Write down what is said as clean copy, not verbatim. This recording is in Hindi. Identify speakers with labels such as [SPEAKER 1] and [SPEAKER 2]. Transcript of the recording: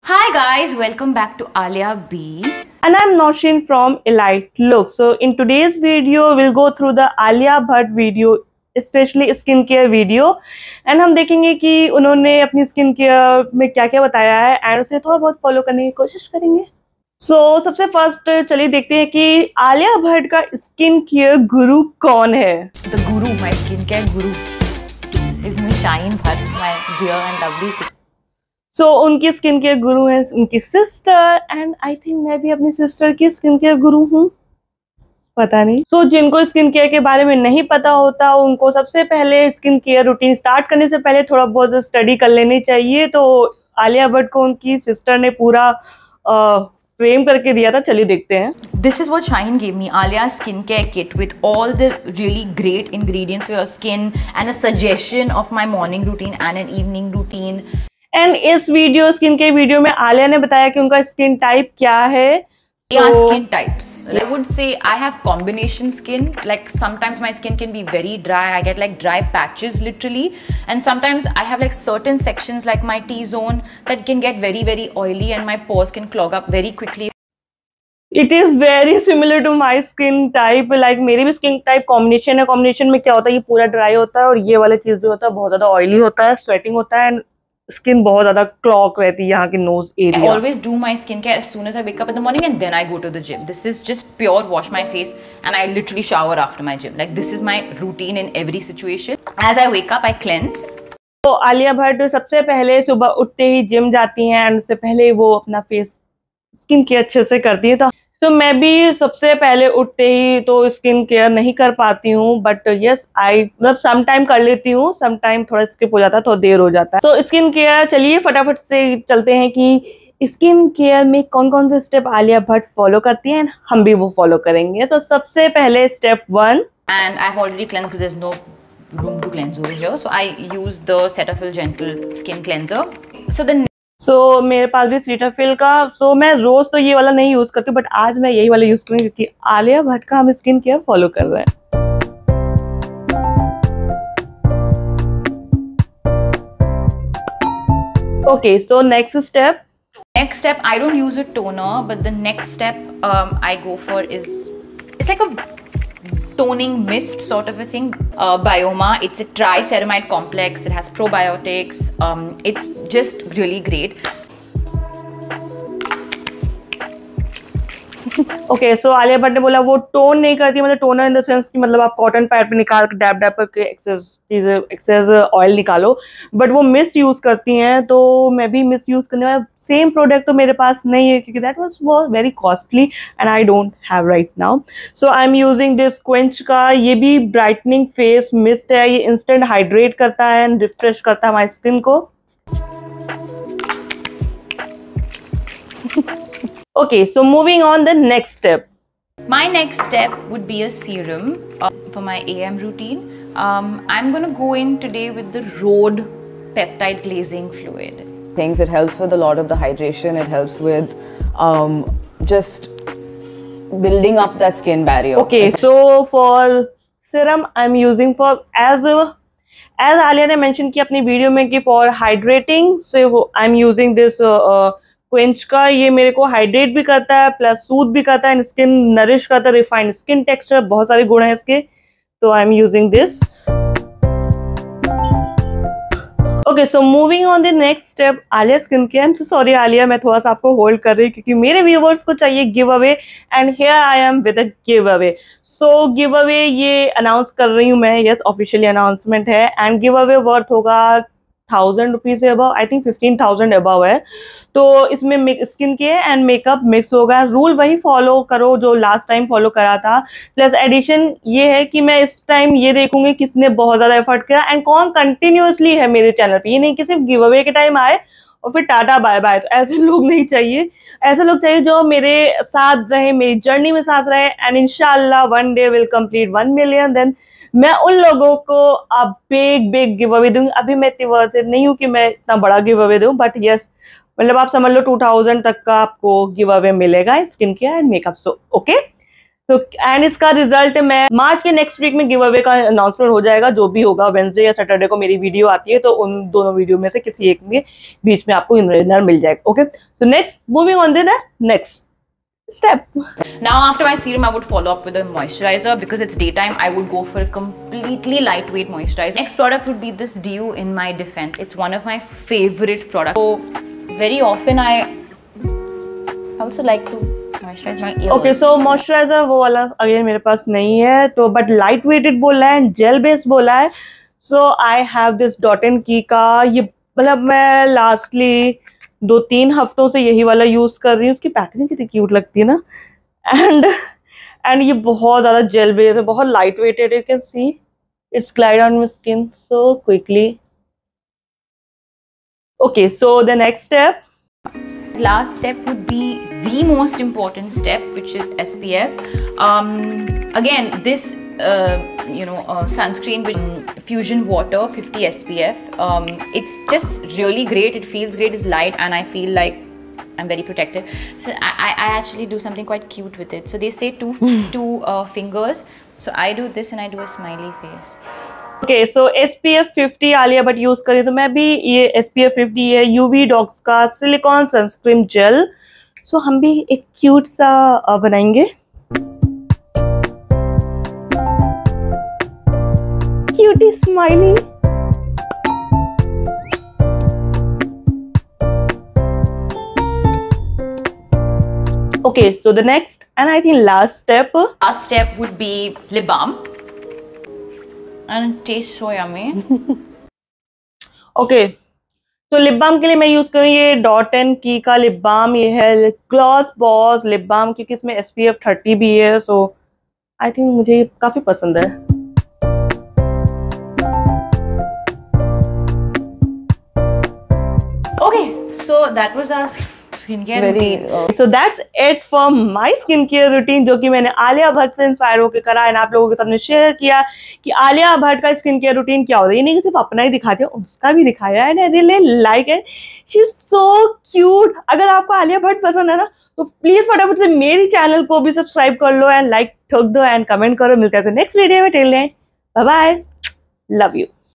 [SPEAKER 1] Hi guys, welcome back to Alia B.
[SPEAKER 2] And I'm Noshin from Elite Look. So in today's video, we'll go through the Alia Bhatt video, especially skin care video, and हम देखेंगे कि उन्होंने अपनी स्किन केयर में क्या क्या बताया है एंड उसे थोड़ा बहुत फॉलो करने की कोशिश करेंगे। सबसे फर्स्ट चलिए देखते हैं कि आलिया भट्ट का स्किन केयर गुरु कौन है।
[SPEAKER 1] The guru, my skincare guru is Miss Shaheen Bhatt, my dear and lovely sister.
[SPEAKER 2] उनकी स्किन केयर गुरु है उनकी सिस्टर, एंड आई थिंक मैं भी अपनी सिस्टर की स्किन केयर गुरु हूँ, पता नहीं। जिनको स्किन केयर के बारे में नहीं पता होता उनको सबसे पहले स्किन केयर रूटीन स्टार्ट करने से पहले थोड़ा बहुत स्टडी कर लेनी चाहिए। तो आलिया भट्ट को उनकी सिस्टर ने पूरा फ्रेम करके दिया था, चलिए देखते हैं।
[SPEAKER 1] This is what Shaheen gave me, Alia's skincare kit with all the really great ingredients for your skin and a suggestion of my morning routine and an evening routine.
[SPEAKER 2] And इस वीडियो स्किन के वीडियो में आलिया ने बताया कि उनका स्किन टाइप क्या है।
[SPEAKER 1] Yeah, skin types. I would say I have combination skin. Like sometimes my skin can be very dry. I get like dry patches literally, and sometimes I have like certain sections like my T-zone that can get very oily and my pores can clog up very quickly.
[SPEAKER 2] It is very similar to my skin type. Like मेरी भी स्किन टाइप कॉम्बिनेशन है। कॉम्बिनेशन में क्या होता है, ये पूरा ड्राई होता है और ये वाला चीज जो होता है बहुत ज्यादा ऑयली होता है, स्वेटिंग होता है, एंड स्किन बहुत ज्यादा क्लॉक रहती है यहाँ की nose area.
[SPEAKER 1] I always do my skincare as soon as I wake up in the morning and then I go to the gym. This is just pure wash my face and I literally shower after my gym. Like this is my routine in every situation. As I wake up, I cleanse.
[SPEAKER 2] तो आलिया भट्ट सबसे पहले सुबह उठते ही जिम जाती हैं एंड उससे पहले वो अपना फेस स्किन केयर अच्छे से करती है। तो मैं भी सबसे पहले उठते ही तो स्किन केयर नहीं कर पाती हूँ, बट यस आई मतलब सम टाइम कर लेती हूँ, सम टाइम थोड़ा स्किप हो जाता है, थोड़ा देर हो जाता है। तो स्किन केयर चलिए फटाफट से चलते हैं कि स्किन केयर में कौन कौन से स्टेप आलिया भट्ट फॉलो करती हैं, हम भी वो फॉलो करेंगे। तो सबसे पहले step 1,
[SPEAKER 1] and I've already cleansed because there's no room to cleanse over here, so I use the Cetaphil Gentle Skin Cleanser.
[SPEAKER 2] मेरे पास भी सीटाफिल का, मैं रोज तो ये वाला नहीं यूज करती, बट आज मैं यही वाला यूज करूंगी क्योंकि आलिया भट्ट का हम स्किन केयर फॉलो कर रहे हैं। Okay, so next step.
[SPEAKER 1] Next step, I don't use a toner, but the next step I go for is, it's like a toning mist sort of a thing. Bioma, it's a triceramide complex. It has probiotics. It's just really great.
[SPEAKER 2] Okay, so Alia Bhatt ने बोला वो टोन नहीं करती, मतलब टोनर इन द सेंस कि मतलब आप कॉटन पैड पे निकाल के डैब डैब करके एक्सेस ऑयल निकालो, बट वो मिस्ट यूज करती हैं। तो मैं भी मिस्ट यूज करने वाला, सेम प्रोडक्ट तो मेरे पास नहीं है क्योंकि that was very costly and I don't have right now. So I am using this quench का, ये भी ब्राइटनिंग फेस मिस्ट है। ये इंस्टेंट हाइड्रेट करता है एंड रिफ्रेश करता है हमारी स्किन को। Okay, so moving on the next step.
[SPEAKER 1] My next step would be a serum for my AM routine. I'm going to go in today with the Rhode Peptide Glazing Fluid.
[SPEAKER 3] It helps with a lot of the hydration. It helps with just building up that skin barrier.
[SPEAKER 2] Okay, so for serum I'm using for as Alia ने mention की अपनी वीडियो में कि for hydrating, so I'm using this quench का। ये मेरे को हाइड्रेट भी करता है प्लस सूद भी करता है, स्किन नरिश करता है, रिफाइंड स्किन टेक्सचर, बहुत सारे गुण हैं इसके। तो I am using this. Okay, so moving on the next step, Alia skin care. I am so sorry Alia, मैं थोड़ा सा आपको होल्ड कर रही हूँ क्योंकि मेरे व्यूवर्स को चाहिए give away and here I am with a give away. So give away ये अनाउंस कर रही हूँ मैं, यस ऑफिशियली अनाउंसमेंट है, एंड गिव अवे वर्थ होगा 1000 रुपीज से अबव, आई थिंक 15,000 अबव है। तो इसमें skin care and makeup mix होगा। रूल वही फॉलो करो जो लास्ट टाइम फॉलो करा था, प्लस एडिशन ये है कि मैं इस टाइम ये देखूंगी किसने बहुत ज्यादा एफर्ट किया एंड कौन कंटिन्यूअसली है मेरे चैनल पे। ये नहीं कि सिर्फ गिव अवे के टाइम आए और फिर टाटा बाय बाय, तो ऐसे लोग नहीं चाहिए। ऐसे लोग चाहिए जो मेरे साथ रहे, मेरी जर्नी में साथ रहे, एंड इंशाल्लाह one day will complete 1 million, then मैं उन लोगों को अब बिग गिव अवे दूंगी। अभी मैं इतनी वर्थ इट नहीं हूँ कि मैं इतना बड़ा गिव अवे दूँ, बट यस मतलब आप समझ लो 2000 तक का आपको गिव अवे मिलेगा skin care and makeup. So okay, तो एंड इसका रिजल्ट मैं मार्च के नेक्स्ट वीक में गिव अवे का अनाउंसमेंट हो जाएगा, जो भी होगा। वेडनेसडे या सैटरडे को मेरी वीडियो आती है, तो उन दोनों वीडियो में से किसी एक में बीच में आपको विनर मिल जाएगा। Okay, so next moving on the next step.
[SPEAKER 1] Now after my serum, I would follow up with a moisturizer. Because it's daytime, I would go for a completely lightweight moisturizer. Next product would be this Deo in My Defense. It's one of my favorite products. So very often I also like to moisturize my ears.
[SPEAKER 2] Okay, so moisturizer वो वाला अगेन मेरे पास नहीं है, तो बट लाइट वेटेड बोला है, जेल बेस बोला है। So I have this Dot & Key का, ये मतलब मैं लास्टली 2-3 हफ्तों से यही वाला यूज कर रही हूँ। उसकी पैकेजिंग कितनी क्यूट लगती है ना। एंड ये बहुत ज्यादा जेल बेस है, बहुत light weighted. You can see it's glide on my skin so quickly. Okay, so the next step,
[SPEAKER 1] last step would be the most important step, which is SPF. Again, this sunscreen with Fusion Water 50 SPF. It's just really great. It feels great. It's light, and I feel like I'm very protective. So I actually do something quite cute with it. So they say two fingers. So I do this and I do a smiley face.
[SPEAKER 2] Okay, so SPF 50 Alia Bhatt use करी, तो मैं भी ये SPF 50 है UV डॉक्स का सिलिकॉन सनस्क्रीन जेल। सो हम भी एक क्यूट सा बनाएंगे, cutie smiley. Okay, so the next and I think last step
[SPEAKER 1] would be lip balm, and it tastes so yummy.
[SPEAKER 2] Okay, तो लिप बाम के लिए मैं यूज करूँ ये Dot & Key का लिप बाम। ये है ग्लॉस बॉस लिप बाम, क्योंकि इसमें SPF 30 भी है। सो आई थिंक मुझे काफी पसंद है।
[SPEAKER 1] Okay, so that was our skincare routine.
[SPEAKER 2] So that's it for my skincare routine, जो कि मैंने आलिया भट्ट से इंस्पायर होकर करा है, आप लोगों के सामने शेयर किया कि आलिया भट्ट का स्किन केयर रूटीन क्या होता है। ये नहीं कि सिर्फ अपना ही दिखाते हैं, उसका भी दिखाया है। I really like it, she is so cute. अगर आपको आलिया भट्ट पसंद है ना, तो प्लीज फटाफट से मेरी चैनल को भी सब्सक्राइब कर लो एंड लाइक ठोक दो एंड कमेंट करो। मिलते हैं नेक्स्ट वीडियो में। Till then bye bye, love you.